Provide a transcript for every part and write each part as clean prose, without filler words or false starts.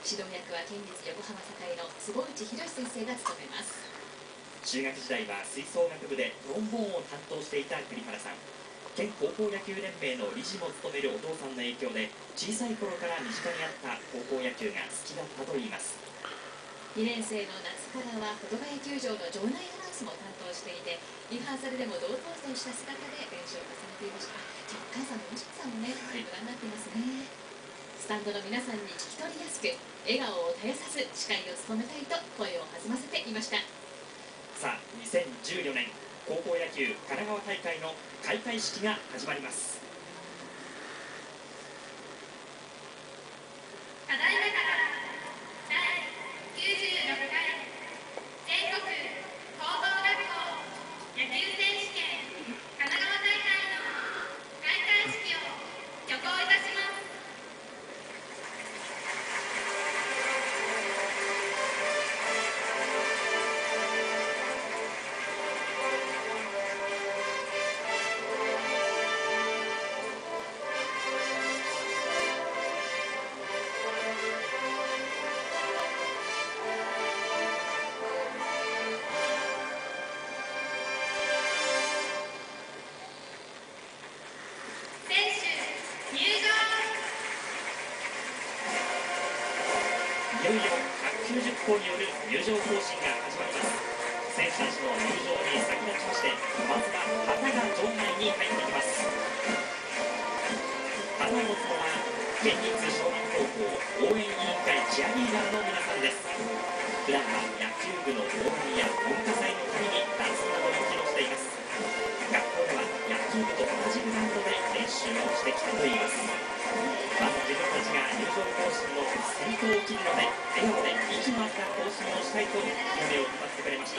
指導役は県立横浜栄の坪内博先生が務めます。 中学時代は吹奏楽部でトロンボーンを担当していた栗原さん。県高校野球連盟の理事も務めるお父さんの影響で、小さい頃から身近にあった高校野球が好きだったといいます。 2年生の夏からは保土ヶ谷球場の場内アナウンスも担当していて、リハーサルでも堂々とした姿で練習を重ねていました。お母さんのおじさんもね、ご覧になってますね。スタンドの皆さんに聞き取りやすく、笑顔を絶やさず司会を務めたいと声を弾ませていました。 さあ、2014年高校野球神奈川大会の開会式が始まります。 ただいまから第96回全国高等学校野球選手権神奈川大会の開会式を挙行いたします。 いよいよ190校による入場行進が始まります。選手たちの入場に先立ちまして、まずは旗が場内に入ってきます。旗を持つのは県立湘南高校応援委員会チアリーダーの皆さんです。普段は野球部の応援や文化祭のためにダンスなどを披露しています。学校では野球部と同じグラウンドで練習をしてきたといいます。まず自分たちが入場行進の先頭を切るので、笑顔で息の合った行進をしたいと夢を語ってくれました。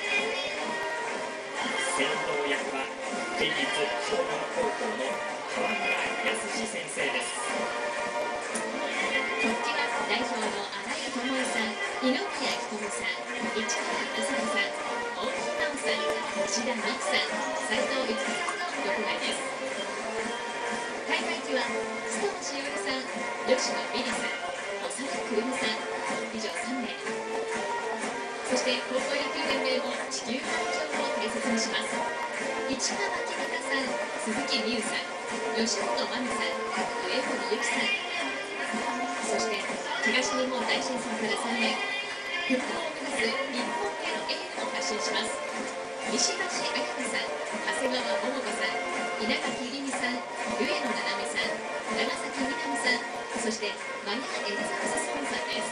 先導役は県立湘南高校の川村康先生です。 こっちは代表の新井智恵さん、二宮仁さん、市川朝子さん、大木奈緒さん、石田美希さん、斉藤育さんの6名です。開会期は須藤しおりさん、吉野美里さん、長田久美さん、以上3名。そして高校野球連盟も地球環境を大切にします。市川きみかさん、鈴木美優さん、吉本真美さん、上堀由紀さん、そして東日本大震災から3年、復興を目指す日本へのエールを発信します。石橋彩香さん、長谷川桃子さん、稲垣里美さん、上野七海さん、長崎みなみさん、そしてマヤ・エリザベス・ソンさんです。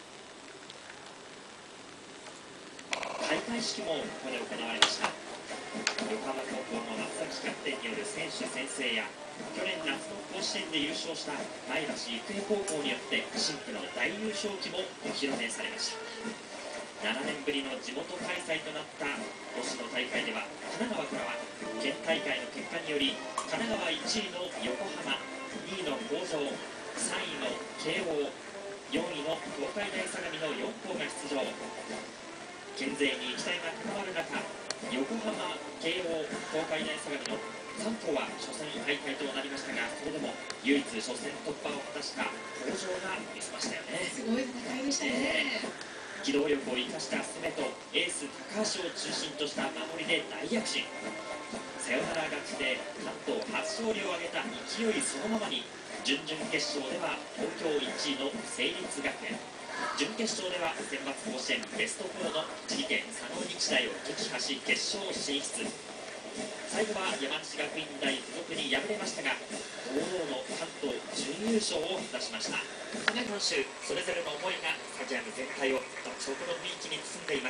開会式もここで行われました。 横浜高校の松崎キャプテンによる選手宣誓や去年夏の甲子園で優勝した前橋育英高校によって新婦の大優勝旗もお披露目されました。7年ぶりの地元開催となった今年の大会では、神奈川からは県大会の結果により神奈川1位の横浜、2位の北条、3位の慶応、4位の東海大相模の4校が出場。県勢に期待が高まる中、横浜、慶応、東海大相模の3校は初戦敗退となりましたが、それでも唯一初戦突破を果たした北条が見せましたよね。 すごい戦いでしたね。 機動力を生かした攻めとエース高橋を中心とした守りで大躍進。サヨナラ勝ちで関東初勝利を挙げた勢いそのままに、準々決勝では東京1位の成立学園、準決勝では選抜甲子園ベスト4の栃木県佐野日大を撃破し決勝進出。最後は山梨学院大附属に敗れましたが、堂々の関東準優勝を果たしました。各選手それぞれの思いがスタジアム全体を独特の雰囲気に包んでいます。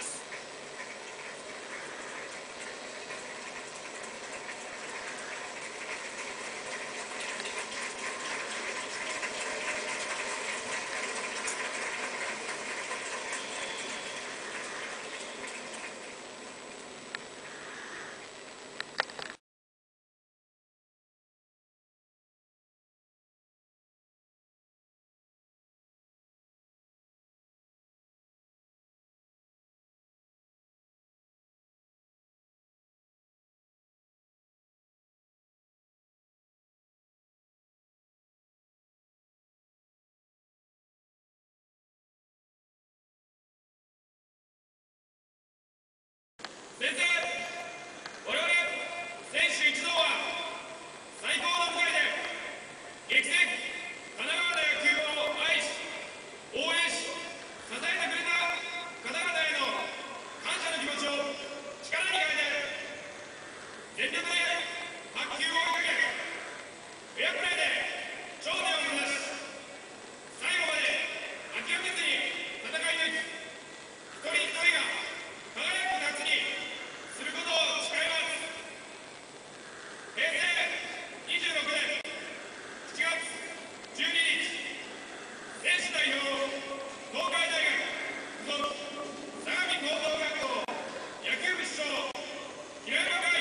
先生、我々選手一同は最高の舞台で激戦神奈川大野球を愛し、応援し、支えてくれた方々への感謝の気持ちを力に変えて全力で白球を追いかけ、フェアプレーで頂点を目指し、最後まで諦めずに戦い抜き、一人一人が輝く夏にすることを誓います。平成26年7月12日、選手代表、東海大学附属相模高等学校野球部主将、平山海。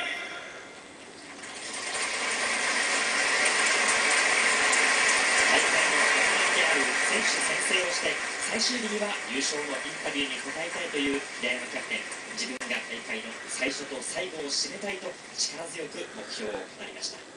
大会の始まりである選手宣誓をして、最終日には優勝のインタビューに応えたいという平山キャプテン。自分が大会の最初と最後を締めたいと力強く目標を語りました。